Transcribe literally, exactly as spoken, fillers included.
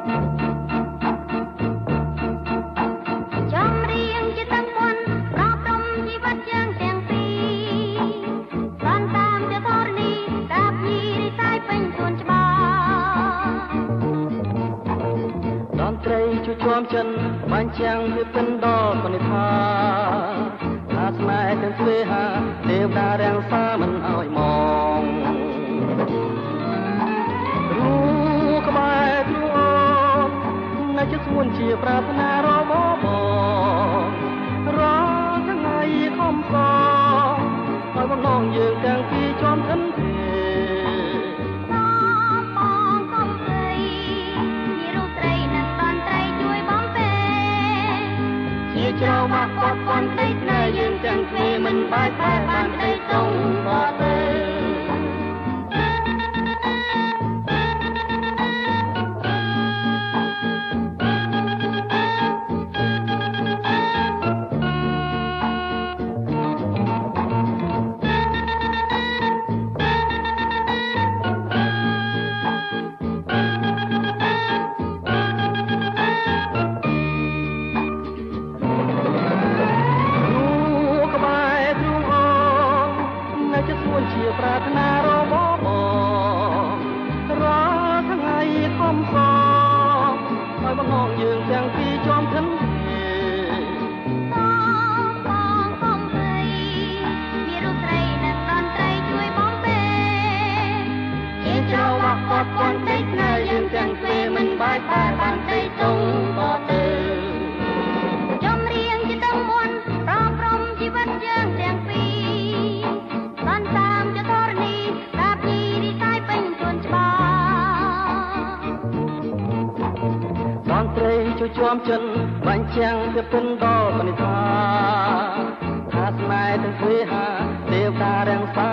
ជួមចិនបាញ់ចាំងវាពិនដល់បនិថាថាស្នេហ៍ទាំងស្វេហាទេវតារាំងសាមិនឲ្យមងរូក្បែរទ្រូនៅចិត្តស្មួនជាប្រាថ្នារមបងរថ្ងៃខំសឲ្យបំណងយើងទាំងពីរជាប់ធិនទេច្រោមកបត់ប៉ុនដីស្នេហ៍យើងទាំងគ្នាមិនបាយបែបបានដីតុងក៏ទេជាប្រាថ្នារមបងរថ្ងៃខំសឲ្យបំណងយើងទាំងពីរជាប់ធិនទេបងបងអើយមានរូបត្រីនិងតន្ត្រីជួយបំពេជាច្រវាក់គាត់ប៉ុនដីស្នេហ៍យើងទាំងគ្នាមិនបាយបែបបានដីតុងក៏ទេចំរៀងជាទឹកមន្តប្រព្រំជីវិតយើងទាំងពីរបានតាមចតរនីតាពីរីសាយពេញខ្លួនច្បាតន្ត្រីជួយជួមចិនបាញ់ចាំងវាពិនដល់បនិថាថាស្នេហ៍ទាំងស្វេហាទេវតារាំងសា